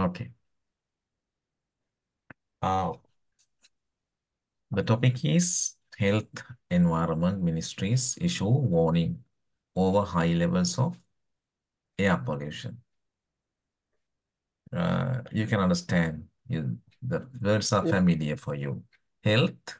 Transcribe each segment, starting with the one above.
Okay. Uh, the topic is Health Environment Ministries issue warning over high levels of air pollution. You can understand the words are Yeah, familiar for you. Health,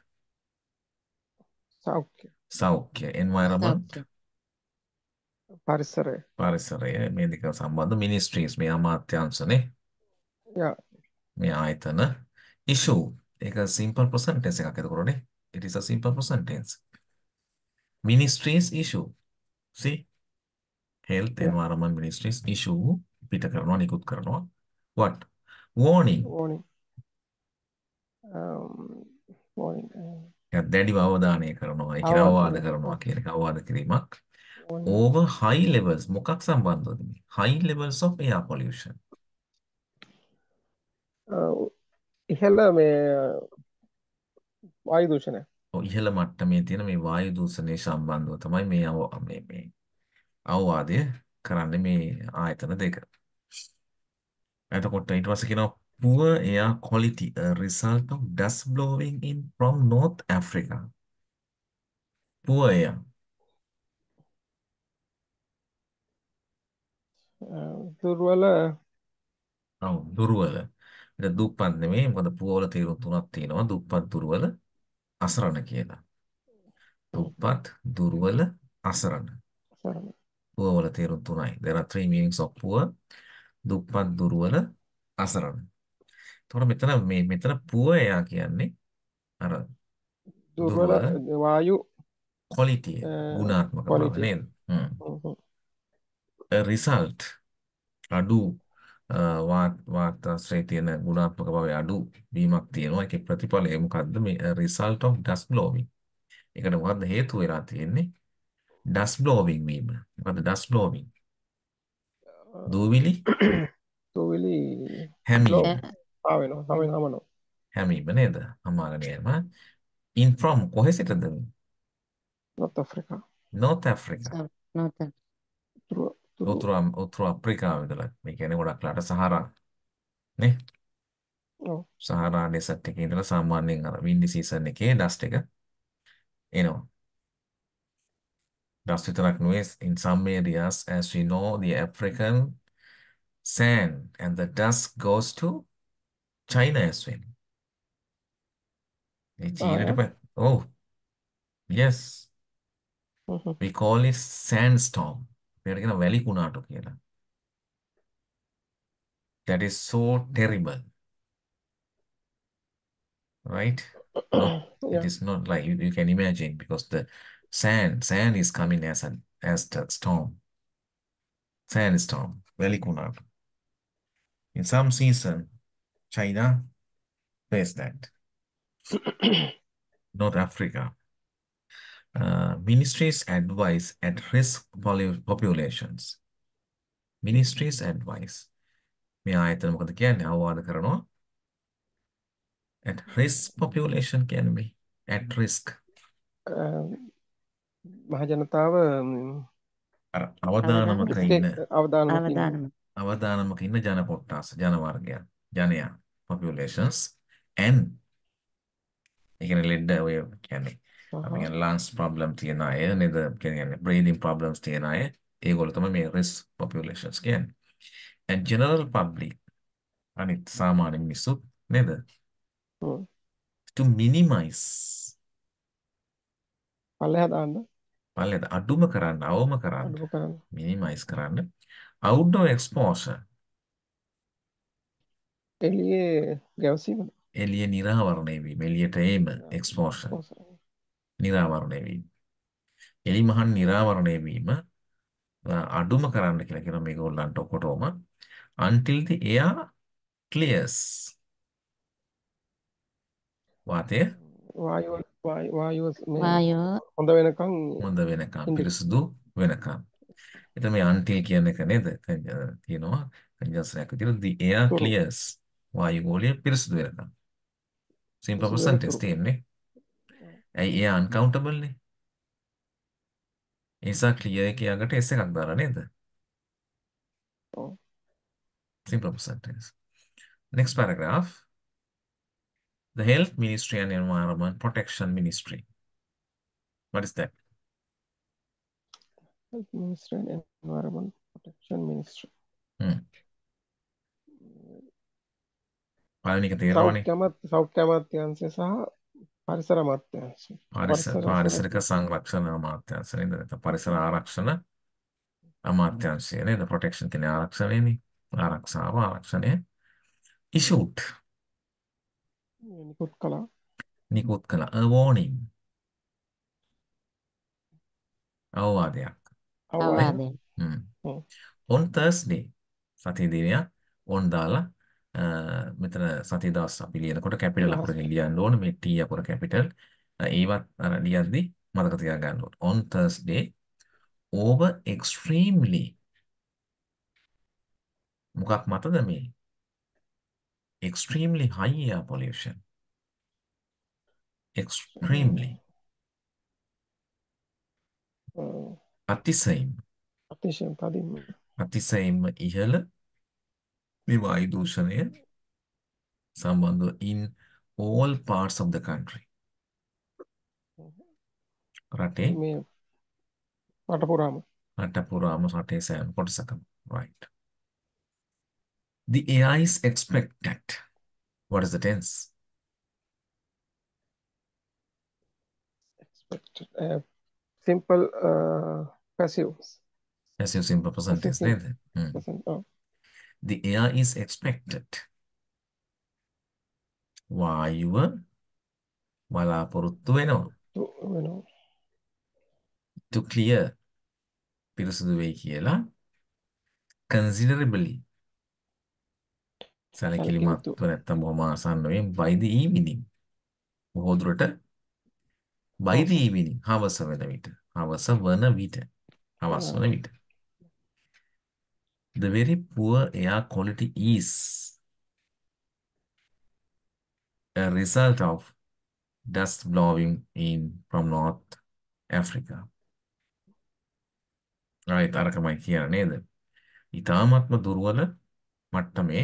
සෞඛ්‍ය සෞඛ්‍ය, environment, සෞඛ්‍ය පරිසරය. පරිසරය මේ දෙක සම්බන්ධ ministries මේ අමාත්‍යාංශනේ Yeah, මේ ආයතන issue ඒක simple present tense එකක් එතකොටනේ. It is a simple present tense. Ministries issue. See? Health yeah. Environment Ministries issue පිට කරනවා නිකුත් කරනවා. What? Warning. Warning. Warning. එකක් දැඩිව අවධානය කරනවා. ඒ කියන්නේ අවවාද අවවාදනය. කරනවා කියන එක අවවාද කිරීමක්. Warning. Over high levels මොකක් සම්බන්ධවද මේ? High levels of air pollution. ඉහළ මේ වායු දූෂණය. ඉහළ මට්ටමේ තියෙන මේ වායු දූෂණය සම්බන්ධව තමයි මේ අවවාදය කරන්නේ මේ ආයතන දෙක. එතකොට ඊට පස්සේ කියනවා poor air quality a result of dust blowing in from North Africa. Poor air. දුර්වල ඔව් දුර්වල. ඒක දුප්පත් නෙමෙයි. මොකද poor වල තේරුම් තුනක් තියෙනවා. දුප්පත් දුර්වල අසරණ කියලා. දුප්පත් දුර්වල අසරණ. සරණ. poor වල තේරුම් තුනයි. There are three meanings of poor. දුප්පත් දුර්වල අසරණ. එතකොට මෙතන poor air කියන්නේ අර දුර්වල දුර්වල වායු quality ගුණාත්මක බව quality. නේද? A result අඩු වාතාශ්‍රයේ තියෙන ගුණාත්මක භාවයේ අඩු වීමක් තියෙනවා. ඒකේ ප්‍රතිඵලය මොකද්ද? මේ result of dust blowing. ඒකට මොකද්ද හේතුව වෙලා තියෙන්නේ? dust blowing වීම. මොකද්ද dust blowing? දූවිලි දූවිලි හැමීම. හමනවා. හැමීම නේද? හමාගෙන යෑම. In from කොහේ සිටද? North Africa. North Africa. නොත උතුරු අප්‍රිකාව ඉඳලා. මේ කියන්නේ ගොඩක් ලාට සහරා නේ? ඔව්. සහරා ඩෙසර්ට් එකේ ඉඳලා සාමාන්‍යයෙන් අර වින්ඩි සීසන් එකේ ඩස්ට් එක එනවා. ඩස්ට් විතරක් නෙවෙයි in some areas as we know the African sand and the dust goes to China as well. A චීනට oh yes we call it sandstorm. මේකට කියන වැලි කුණාටු කියලා. That is so terrible. Right? Not it Yeah. is not like you can imagine because the sand is coming as the storm. Sandstorm, වැලි කුණාටු. In some season, China faced that. North Africa. Ministries advise at risk populations. Ministries advise. මේ ආයතන මොකද කියන්නේ? අවවාද කරනවා. At risk population කියන්නේ මේ. At risk. මහජනතාව අවදානමක අවදානම. ඉන්න අවදානමකින් අවදානමක ඉන්න ජන කොට්ටාස ජන වර්ගයන් ජනයා populations and ඒ කියන්නේ ලෙඩ ඔය කියන්නේ අපි කියන්නේ lungs problem තියෙන අය නේද කියන්නේ breathing problems තියෙන අය ඒගොල්ලෝ තමයි මේ risk populations කියන්නේ and general public අනිත් සාමාන්‍ය මිනිස්සු නේද to minimize පල්ලෙහා දාන්න පල්ලෙද අඩුම කරන්න අවම කරන්න අඩුම කරන්න. minimize කරන්න outdoor exposure එළියේ ගැවසීම. එළිය නිරාවරණය වීම එළියට ඒම exposure නිරාවරණය වීම එළි මහන් නිරාවරණය වීම අඩුම කරන්න කියලා කියන මේගොල්ලන්ට ඔකොටම until the air clears වාතය වායුව වායෝ හොඳ වෙනකන් හොඳ වෙනකම් පිරිසුදු වෙනකම් එතන මේ until කියන එක නේද තියෙනවා කන්ජන්සනයක් විදිහට the air තුරු. clears වායු ගෝලය පිරිසුදු වෙනකම් simple පිරිසුදු present වෙන tense තුරු. තියෙන්නේ ඇයි air uncountable නේ ඒ නිසා clear එකේ යකට s එකක් දාලා නේද ඔව්. simple present tense Next paragraph. The Health Ministry and Environment Protection Ministry. What is that? Health Ministry and Environment Protection Ministry. Hmm. පළවෙනි එක තේරෙනවනේ. සෞඛ්‍ය අමාත්‍යාංශය සහ පරිසර අමාත්‍යාංශය. පාරිසරික සංරක්ෂණ අමාත්‍යාංශය නේද? නැත්නම් පරිසර ආරක්ෂණ අමාත්‍යාංශය නේද? ප්‍රොටෙක්ෂන් කියන්නේ ආරක්ෂණයනේ. ආරක්ෂාව ආරක්ෂණය. issued නිකුත් කළා. A warning. අවවාදයක්. අවවාදයක්. On Thursday සතිය දිනයක් on දාලා මෙතන සතිය දවස් අපි ලියනකොට කැපිටල් අකුරකින් ලියන්න ඕන මේ T අකුර කැපිටල් ඒවත් අර ලියද්දි මතක තියාගන්න ඕන. On Thursday over extremely මොකක් මතද මේ extremely high air pollution. Extremely අතිශයින්ම ඉහළ මේ වායු දූෂණය සම්බන්ධව in all parts of the country. රටේ රට පුරාම රටේ සෑම කොටසකම. Right. The AI is expected. What is the tense? Expected. Simple passive. Passive simple present tense නේද? The AI is expected. වායුව බලාපොරොත්තු වෙනවා. To clear පිරිසුදු වෙයි කියලා considerably සැලකිලිමත්ව නැත්තම් බොහොම ආසන්නයෙන් by the evening බොහෝ දුරට by the evening හවස වන විට හවස වන විට the very poor air quality is a result of dust blowing in from North Africa. right අරකමයි කියන නේද? ඊටාත්ම දුර්වල මට්ටමේ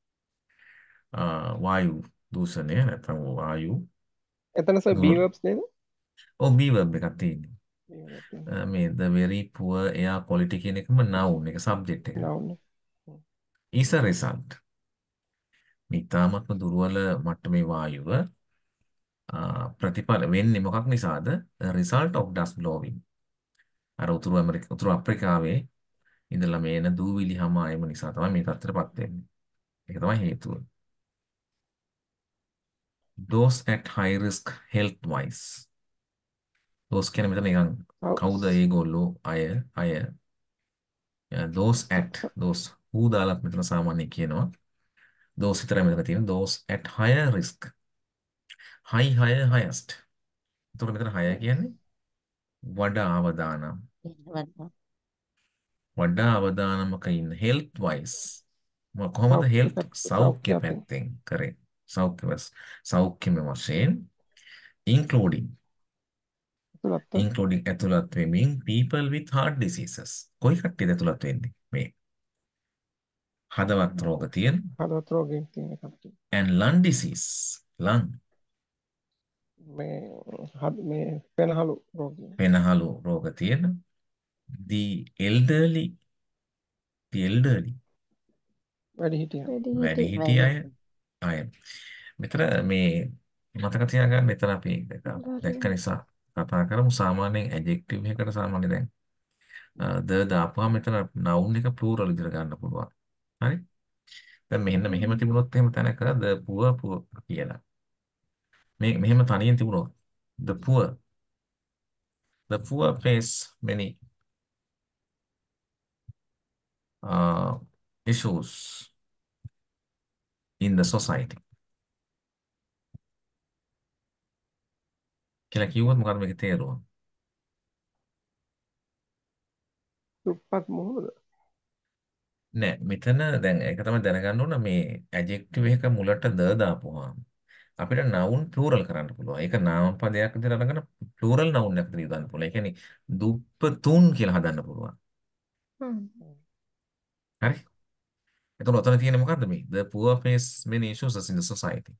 වායු දූෂණය නැත්නම් වායු එතන සර් B verbs නේද? ඔව් B verb එකක් තියෙන්නේ. මේ the very poor air quality කියන එකම noun එක subject එක. is a result. ඊටාත්ම දුර්වල මට්ටමේ වායුව ප්‍රතිඵල වෙන්නේ මොකක් නිසාද? A result of dust blowing. අර උතුරු අප්‍රිකාවේ ඉඳලා මේන දූවිලි හැම අයම නිසා තමයි මේ තත්ත්වයටපත් වෙන්නේ. ඒක තමයි හේතුව. Those at high risk health wise. those කියන්නේ මෙතන නිකන් කවුද ඒගොල්ලෝ අය those at those who දාලා මෙතන සාමාන්‍ය කියනවා. those විතරයි මෙතන තියෙන්නේ. those at higher risk. higher highest. එතකොට මෙතන higher කියන්නේ වඩා අවදානම්. වඩා අවදානමක ඉන්න health wise. කොහොමද health සෞඛ්‍ය පැත්තෙන් කරේ. සෞඛ්‍යම වශයෙන් including ඇතුළත් වෙමින් people with heart diseases. කොයි කට්ටියද ඇතුළත් වෙන්නේ? මේ හදවත් රෝග තියෙන කට්ටිය. and lung disease. lung මේ පෙනහළු රෝග තියෙන the elderly වැඩිහිටි අය මෙතන මේ මතක තියාගන්න මෙතන අපි දැක්ක නිසා කතා කරමු සාමාන්‍යයෙන් adjective එකකට සාමාන්‍ය දැන් the දාපුවා මෙතන noun එක plural විදිහට ගන්න පුළුවන්. හරි? දැන් මෙහෙම තිබුණොත් එහෙම තැනක the poor කියලා. මෙහෙම තනියෙන් තිබුණොත් the poor face many issues in the society. කියලා කිව්වොත් මොකක්ද මේකේ තේරුම? දුප්පත් මොහොතද? නෑ මෙතන දැන් ඒක තමයි දැනගන්න ඕන මේ adjective එක මුලට the දාපුවාම අපිට noun plural කරන්න පුළුවන්. ඒක නාම පදයක් විදිහට අරගෙන plural noun එකකට යොදන්න පුළුවන්. ඒ කියන්නේ දුප්පතුන් කියලා හදන්න පුළුවන්. හරි? එතකොට ඔතන තියෙන්නේ මොකද්ද මේ? The poor face many issues in the society.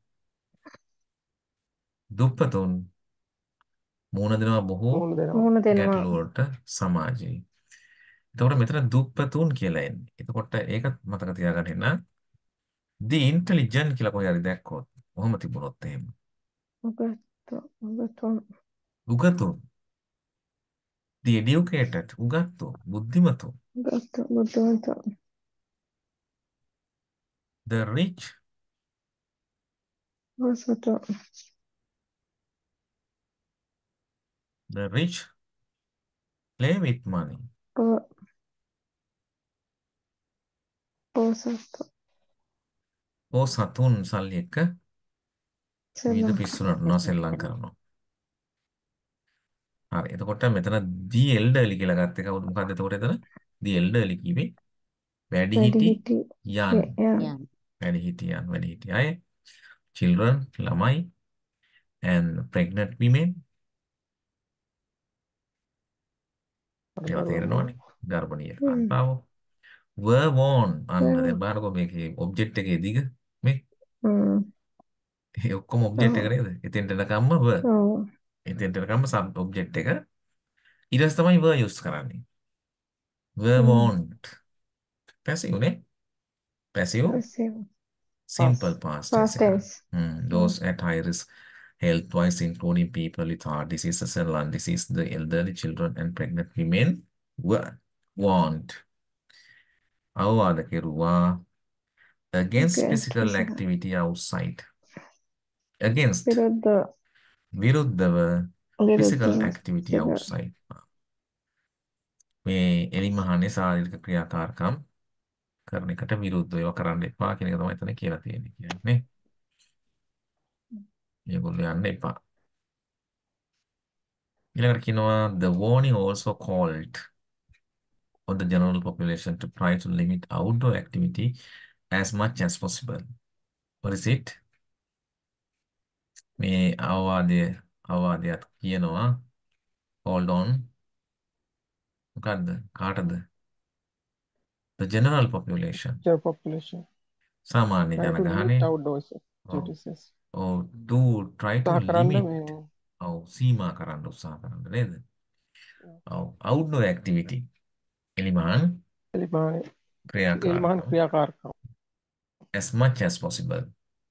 දුප්පතුන් මුහුණ දෙනවා බොහෝ මුහුණ දෙනවා. මුහුණ දෙනවා. ගැටලු වලට සමාජයේ. එතකොට මෙතන දුප්පතුන් කියලා එන්නේ. එතකොට ඒකත් මතක තියාගන්න. The intelligent කියලා කොහේ හරි දැක්කොත් කොහොම තිබුණොත් එහෙම. උගතුන්. උගතුන්. The educated උගත්තු බුද්ධිමතුන්. බුද්ධිමතුන්. The rich පොසතුන්. the rich play with money. පොසතුන්. පොසතුන් සල්ලි එක්ක විවිධ පිස්සු නටනවා සෙල්ලම් කරනවා. හරි. එතකොට මෙතන the elderly කියලා ගත්තේ කවුද? මොකද්ද එතකොට එතන? the elderly කිව්වේ වැඩිහිටි යන්. වැඩිහිටි අය. children ළමයි and pregnant women ඒවා තේරෙනවනේ. ගර්භණීය කාන්තාවෝ were warned අන්න දැන් බලන්නකෝ මේකේ ඔබ්ජෙක්ට් එකේ දිග මේ ඒ ඔක්කොම ඔබ්ජෙක්ට් එක නේද? එතෙන්ට එනකම්ම were. එතෙන්ට එනකම්ම සබ් ඔබ්ජෙක්ට් එක ඊට පස්සේ තමයි were use කරන්නේ. were warned passive නේ? passive simple past tense. Those at high risk health-wise, including people with heart diseases and lung disease, the elderly, children, and pregnant women were warned. අවවාද කෙරුවා against physical activity outside. Against විරුද්ධව physical activity outside. මේ එලිමහනේ ශාරීරික ක්‍රියාකාරකම් කරන එකට විරුද්ධව ඒවා කරන්න එපා කියන එක තමයි එතන කියලා තියෙන්නේ කියන්නේ. මේගොල්ලෝ යන්න එපා. ඊළඟට කියනවා the warning also called on the general population to try to limit outdoor activity as much as possible. What is it? මේ අවවාදයක් කියනවා hold on මොකද්ද කාටද? The general population. සාමාන්‍ය ජනගහනේ. to try to limit. සීමා කරන්න උත්සාහ කරන්න නේද? outdoor activity. එලිමහන් ක්‍රියාකාරකම්. as much as possible.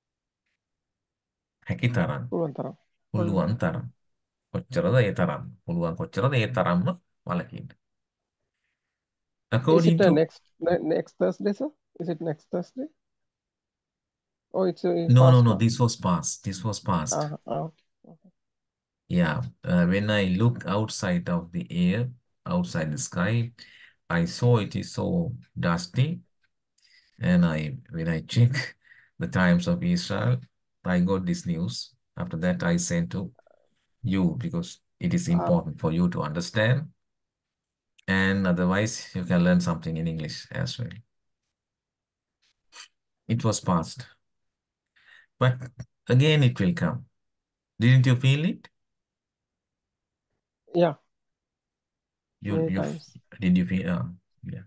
හැකිතරම්. පුළුවන් තරම්. කොච්චරද ඒ තරම්. පුළුවන් කොච්චරද ඒ තරම්ම වලකින්න. According to next Thursday, sir? Is it next Thursday? Oh, it's no. This was past. Okay. Yeah. When I looked outside of the air, outside the sky, I saw it is so dusty. And when I check the Times of Israel, I got this news. After that, I sent to you because it is important for you to understand. And otherwise, you can learn something in English as well. It was past. But again, it will come. Didn't you feel it? Yeah. Did you feel? Yeah.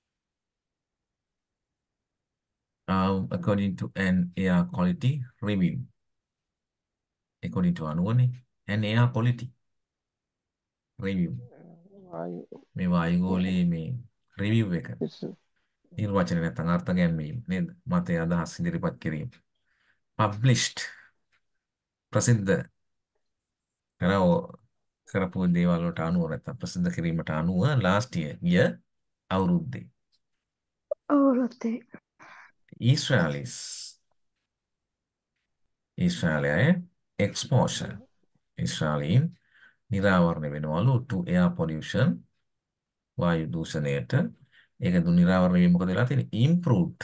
According to an air quality review. According to Anuani, an air quality review. මේ වායුගෝලයේ මේ review එක. නිර්වචනය නැත්නම් අර්ථ ගැන්වීම නේද? මතය අදහස් ඉදිරිපත් කිරීම. Published ප්‍රසිද්ධ කරපු දේවල් වලට අනුව නැත්නම් ප්‍රසිද්ධ කිරීමට අනුව last year අවුරුද්දේ Israeli exposure ඉස්රායලීන් නිරාවරණය වෙනවලු to air pollution වායු දූෂණයට ඒක නිරාවරණය වීම මොකද වෙලා තියෙන්නේ improved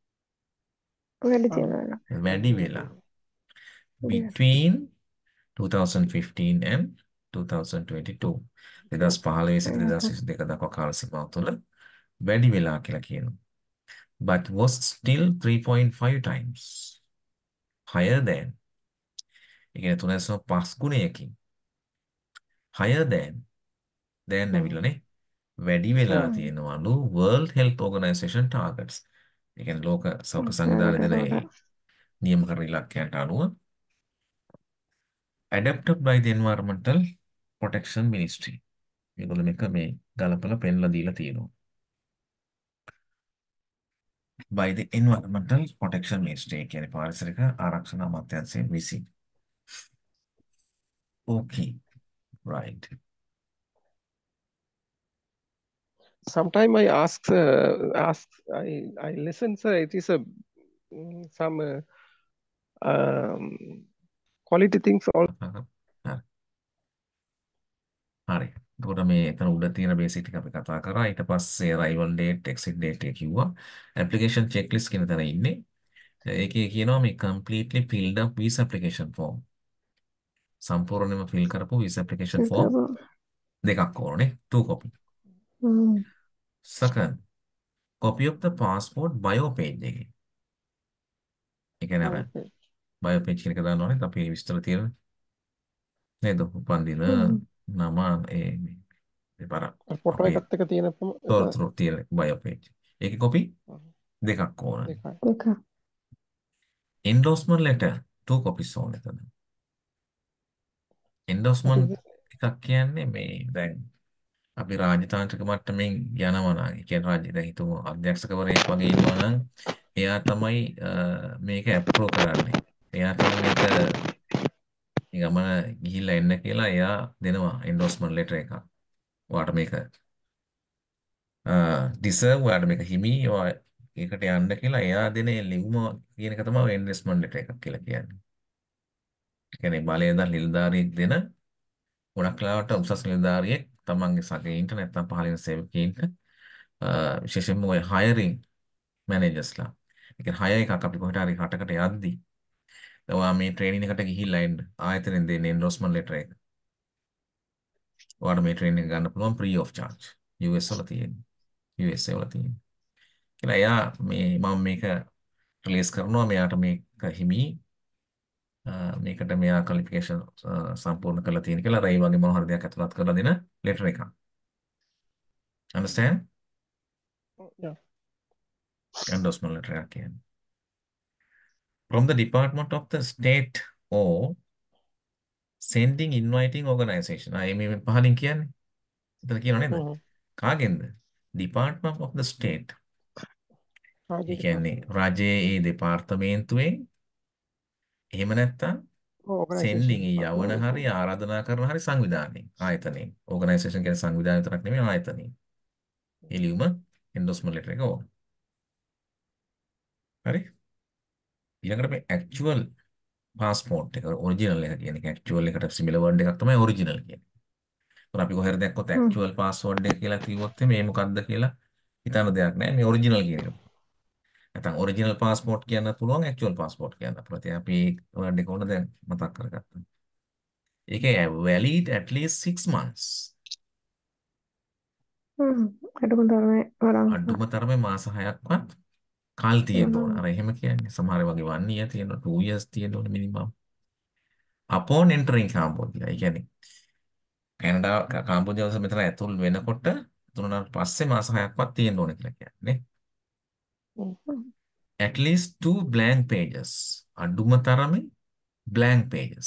වැඩි වෙලා between 2015 and 2022 2015 සිට 2022 දක්වා කාල සීමාව තුළ වැඩි වෙලා කියලා කියනවා. But was still 3.5 times higher than. ඒ කියන්නේ 3.5 ගුණයකින් higher than ඇවිල්ලානේ වැඩි වෙලා තියෙනවලු World Health Organization targets. ඒ කියන්නේ ලෝක සෞඛ්‍ය Ada සංවිධානය දෙන ada. ඒ නියම කරන ඉලක්කයන්ට අනුව adapted by the Environmental Protection Ministry. මේගොල්ලෝ මේක මේ ගලපලා පෙන්ලා දීලා තියෙනවා. By the Environmental Protection Ministry කියන්නේ පාරිසරික ආරක්ෂණ අමාත්‍යාංශයෙන් විසින්. Okay, right. Sometime I I listen, sir. It is a some quality things also. හරි. හරි. එතකොට මේ එතන උඩ තියෙන බේසික් ටික අපි කතා කරා. ඊට පස්සේ arrival date, exit date එක කිව්වා. application checklist කියන තැන ඉන්නේ. ඒකේ කියනවා මේ completely filled up visa application form. සම්පූර්ණයෙන්ම fill කරපු visa application Kita form apa? දෙකක් ඕනේ. 2 copy. Second, copy of the passport bio page එකේ. ඒ කියන්නේ අර Okay. bio page කියන එක දාන්න ඕනේ. අපි විස්තර තියෙන නේද? උපන්දින නම ඒ පාර Photo අපේ එකත් එක තියෙනකම තොරතුරු තියෙන bio page. ඒකේ copy දෙකක් ඕනේ. දෙකයි. Teka. endorsement letter 2 copies ඕනේ එතන. What endorsement is it? එකක් කියන්නේ මේ දැන් අපි රාජතාන්ත්‍රික මට්ටමින් යනවා නම් ඒ කියන්නේ රාජ්‍ය දැන් හිතමු අධ්‍යක්ෂකවරයෙක් වගේ ඉන්නවා නම් එයා තමයි මේක ඇප්‍රූව් කරන්නේ. එයා තමයි මේක මේ ගමන ගිහිල්ලා එන්න කියලා එයා දෙනවා endorsement letter එකක්. ඔයාට මේක deserve ඔයාට මේක හිමි ඔයා ඒකට යන්න කියලා එයා දෙන ඒ ලියුම කියන එක තමයි endorsement letter එකක් කියලා කියන්නේ. ඒ කියන්නේ බලයදා නිලධාරියෙක් දෙන ගොඩක් වෙලාවට උසස් නිලධාරියෙක් තමන්ගේ සගයින්ට නැත්නම් පහළින් සේවකයින්ට විශේෂයෙන්ම ඔය hiring managers ලා. ඒ කියන්නේ hire එකක් අපි කොහෙට හරි රටකට යද්දී ඔයා මේ ට්‍රේනින් එකට ගිහිල්ලා එන්න ආයතනෙන් දෙන endorsement letter එක. ඔයාට මේ ට්‍රේනින් එක ගන්න පුළුවන් free of charge. US වල තියෙන්නේ. USA වල තියෙන්නේ. කියලා එයා මේ මම මේක රිලීස් කරනවා මෙයාට මේක හිමි මේකට මෙයා ක්වොලිෆිකේෂන් සම්පූර්ණ කරලා තියෙන කියලා ඒ වගේ මොන හරි දෙයක් අතුලත් කරලා දෙන ලෙටර් එකක්. Understand? Yeah. Endorsement letter එකක් කියන්නේ. From the Department of the State or sending inviting organization. මේ පහලින් කියන්නේ. එතන කියනව නේද? කාගෙන්ද? Department of the State. ඒ කියන්නේ රජයේ ඒ දෙපාර්තමේන්තුවෙන් එහෙම නැත්නම් සෙන්ඩින් යවන හරි ආරාධනා කරන හරි සංවිධානයේ ආයතනයේ ඕගනයිසේෂන් කියන්නේ සංවිධානය විතරක් නෙමෙයි ආයතනයේ එළියුම එන්ඩෝස්මන්ට් ලෙටර් එක ඕන. හරි? ඊළඟට මේ ඇක්චුවල් පාස්පෝර්ට් එක ඔරිජිනල් එක කියන එක ඇක්චුවල් එකට සිමිලර් වර්ඩ් එකක් තමයි ඔරිජිනල් කියන්නේ. ඒත් අපි කොහෙද දැක්කොත් ඇක්චුවල් පාස්වර්ඩ් එක කියලා කිව්වොත් මේ මොකක්ද කියලා හිතන්න දෙයක් නැහැ. මේ ඔරිජිනල් කියන එක. නැත්නම් ඔරිජිනල් පාස්පෝර්ට් කියන්නත් පුළුවන් ඇක්චුවල් පාස්පෝර්ට් කියන්නත් පුළුවන්. ඉතින් අපි වර්ඩ් එක ඕන දැන් මතක් කරගත්තා. ඒකේ valid at least 6 months. Aduh තරමේ වරන්. අඩුම තරමේ මාස 6ක්වත් කල් තියෙන්න ඕන. අර එහෙම කියන්නේ. සමහර වෙලාවට 1 year තියෙනවා, 2 years තියෙන්න ඕන minimum. Upon entering Cambodia. ඒ කියන්නේ කැනඩා කාම්බෝජියාව මෙතන ඇතුල් වෙනකොට තුනකට පස්සේ මාස 6ක්වත් තියෙන්න ඕන කියලා කියන්නේ. At least 2 blank pages. අඩුම තරමේ blank pages.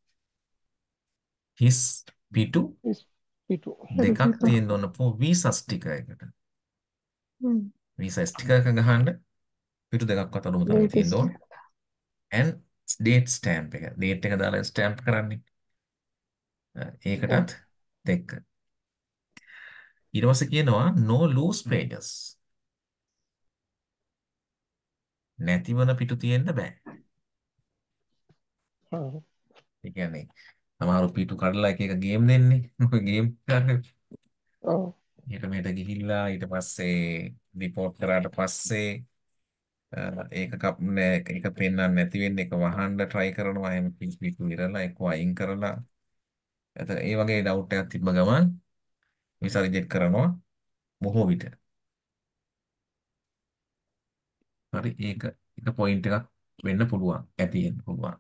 His P2 P2. දෙකක් තියෙන්න ඕන for visa sticker එකට. visa sticker එක ගහන්න පිටු දෙකක්වත් අඩුම තරමේ තියෙන්න ඕන. and date stamp එක. date එක දාලා stamp කරන්නේ. ඒකටත් දෙක. ඊට පස්සේ කියනවා no loose pages. නැතිවන පිටු තියෙන්න බෑ. ඒ කියන්නේ සමහර පිටු කඩලා එක එක ගේම් දෙන්නේ. ඔය ගේම් ගන්න. ඊට මෙහෙට ගිහිල්ලා ඊට පස්සේ රිපෝට් කරාට පස්සේ ඒක ඒක පෙන්වන්න නැති වෙන්නේ ඒක වහන්න try කරනවා එහෙම පිටු ඉරලා ඒක වයින් කරලා එතන ඒ වගේ ඩවුට් එකක් තිබ්බ ගමන් විසා රිජෙක්ට් කරනවා බොහෝ විට. හරි ඒක එක පොයින්ට් එකක් වෙන්න පුළුවන්. ඇති වෙන්න පුළුවන්.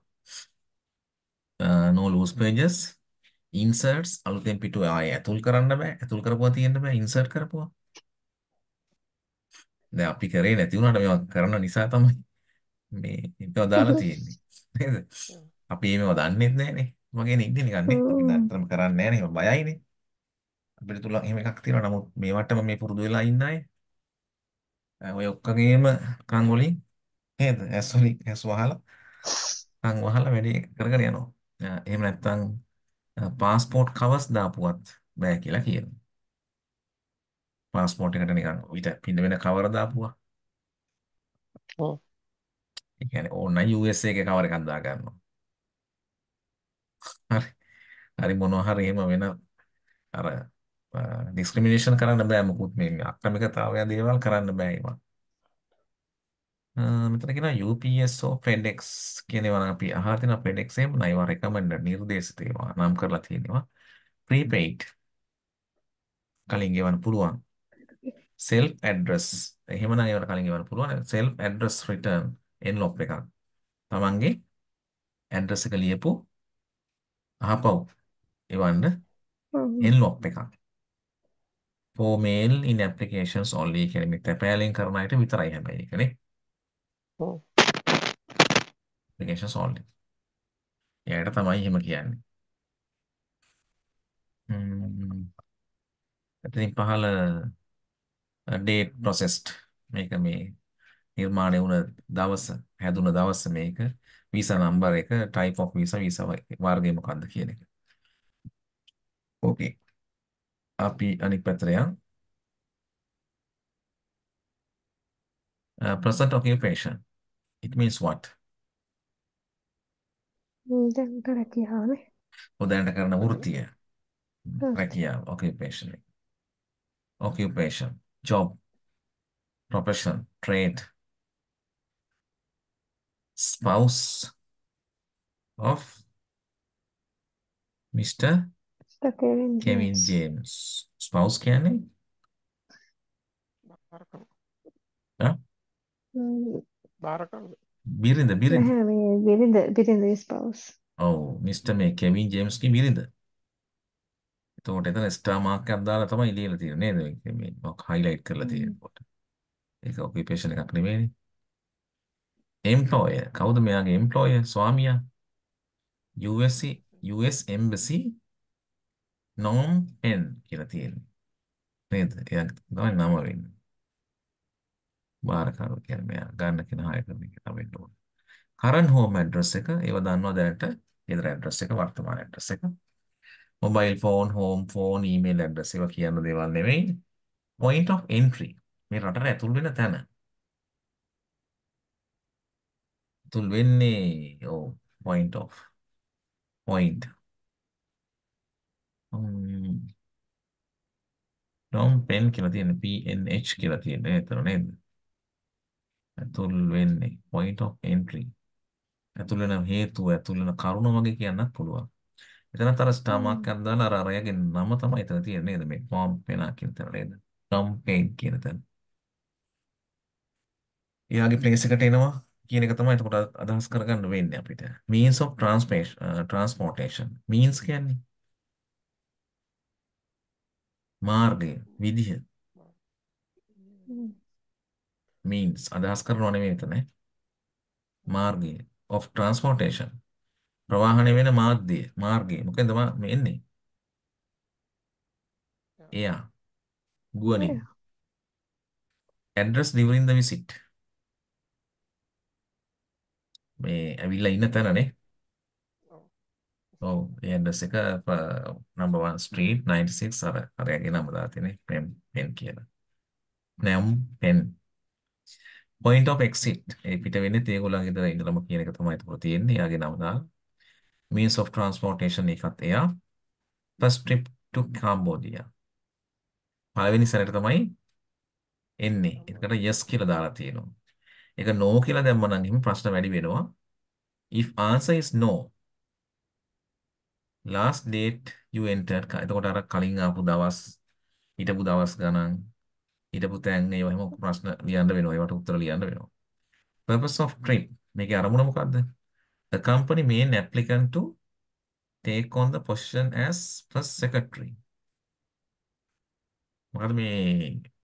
No loose pages. Inserts අලුතෙන් පිටු ආයෙ ඇතුල් කරන්න බෑ. ඇතුල් කරපුවා තියෙන්න බෑ. insert කරපුවා. දැන් අපි කරේ නැති වුණාට මේවා කරන නිසා තමයි මේ මේවා දාලා තියෙන්නේ. නේද? Yeah. අපි මේවා දන්නෙත් නැහනේ. වගේනේ ඉන්නේ නිකන් නේ. අපි නැත්තම් කරන්නේ නැහනේ. ඒවා බයයිනේ. අපිට තුල එහෙම එකක් තියෙනවා. නමුත් මේවටම මේ පුරුදු වෙලා ඉන්න අය ඔය ඔක්කොගේම කන් වලින් නේද? ඇස් වලින් ඇස් වහලා කන් වහලා වැඩි කරගෙන යනවා. එහෙම නැත්තම් පාස්පෝර්ට් කවර්ස් දාපුවත් බෑ කියලා කියනවා. පාස්පෝර්ට් එකට නිකන් විතර පින්න වෙන කවර දාපුවා. Oh. ඒ කියන්නේ ඕන USA එකේ කවර එකක් දා ගන්නවා. හරි. හරි මොනවා හරි එහෙම වෙන අර ඩිස්ක්‍රිමිනේෂන් කරන්න බෑ මොකුත් මේ අක්‍රමිකතාවය දේවල් කරන්න බෑ ඒවා. මෙතන කියනවා UPS හෝ FedEx කියන ඒවා නම් අපි අහලා තියෙනවා FedEx එහෙම නෑ ඒවා රෙකමෙන්ඩඩ් නිර්දේශිත ඒවා නම් කරලා තියෙනවා. prepaid කලින් ගෙවන්න පුළුවන්. self address එහෙමනම් ඒවට කලින් ගෙවන්න පුළුවන්. self address return envelope එකක්. තමන්ගේ ඇඩ්‍රස් එක ලියපු අහපව් එවන්න envelope එකක්. for mail in applications only කියන්නේ මේ තැපෑලෙන් කරන අයට විතරයි හැබැයි ඒකනේ. Oh. applications only. එයාට තමයි එහෙම කියන්නේ. ඉතින් පහළ date processed මේක මේ නිර්මාණය වුණ දවස හැදුන දවස මේක වීසා නම්බර එක type of visa වීසා වර්ගය මොකක්ද කියන එක. ඕකේ. අපි අනිත් පැත්තට යමු. Present occupation. It means what? දැන් රැකියාවනේ. උදෑන්ට කරන Again? වෘත්තිය. රැකියාව occupation. Occupation. Job. Profession. Trade. Spouse of Mr. Kevin Kevin James. James. Spouse කියන්නේ? Barakallah. ඈ? Barakallah. බිරිඳ. නැහැ මේ බිරිඳ spouse. ඔව් මිස්ටර් මේ කෙවින් ජේම්ස්ගේ බිරිඳ. එතකොට එතන ස්ටාර් මාක් එකක් දාලා තමයි ලියලා තියෙන්නේ නේද? මේ මොකක් හයිලයිට් කරලා තියෙනකොට. ඒක ඔකියුපේෂන් එකක් නෙවෙයිනේ. එම්ප්ලොයර් කවුද මෙයාගේ එම්ප්ලොයර්? ස්වාමියා. US Embassy Phnom Penh කියලා තියෙන්නේ. නේද? එයා තමයි නම වෙන්නේ. බාරකාරෝ කියන්නේ මෙයා ගන්න කෙනා හය කරන එක තමයි වෙන්න ඕනේ. කරන්ට් හෝම් ඇඩ්‍රස් එක ඒව දන්නවා දැනට. ගෙදර ඇඩ්‍රස් එක වර්තමාන ඇඩ්‍රස් එක. Mobile phone, home phone, email address ඒවා කියන දේවල් නෙවෙයි. point of entry මේ රටට ඇතුල් වෙන තැන. ඇතුල් වෙන්නේ point of point. Phnom Penh කියලා තියෙන PNH කියලා තියෙන ඒතර නේද? ඇතුල් වෙන්නේ point of entry. ඇතුල් වෙන හේතුව ඇතුල් වෙන කරුණ වගේ කියන්නත් පුළුවන්. එතනත් අර ස්ටාර් මාක් එකක් දාලා අර අරයාගේ නම තමයි එතන තියෙන්නේ නේද? මේ ෆෝම් පෙනා කියන තැන නේද? Phnom Penh කියන තැන. එයාගේ ප්ලේස් එකට එනවා කියන එක තමයි එතකොට අදහස් කරගන්න වෙන්නේ අපිට. means of transportation. means කියන්නේ මාර්ගය, විදිහ. means අදහස් කරනව නෙමෙයි මෙතන. මාර්ගය of transportation. ප්‍රවාහනය වෙන මාර්ගය. මොකෙන්ද මේ එන්නේ? එයා ගුවනින්. address during the visit. මේ ඇවිල්ලා ඉන්න තැනනේ. ඔව් ඒ ඇඩ්‍රස් එක number 1 street 96 අරයාගේ නම දාලා තියෙන්නේ පෙන් කියලා. Phnom Penh. point of exit ඒ පිට වෙන්නේ ඒගොල්ලන්ගේ ඉඳලා ඉඳලම කියන එක තමයි ඒක තියෙන්නේ. එයාගේ නම දාලා. means of transportation එකත් එයා. first trip to Cambodia. පළවෙනි සැරේට තමයි එන්නේ. ඒකට yes කියලා දාලා තියෙනවා. ඒක no කියලා දැම්ම නම් එහෙම ප්‍රශ්න වැඩි වෙනවා. if answer is no last date you entered එතකොට අර කලින් ආපු දවස් හිටපු දවස් ගණන් හිටපු තැන් ඒවා එහෙම ප්‍රශ්න ලියන්න වෙනවා. ඒවට උත්තර ලියන්න වෙනවා. purpose of trip මේකේ අරමුණ මොකද්ද? the company main applicant to take on the position as first secretary. මොකද මේ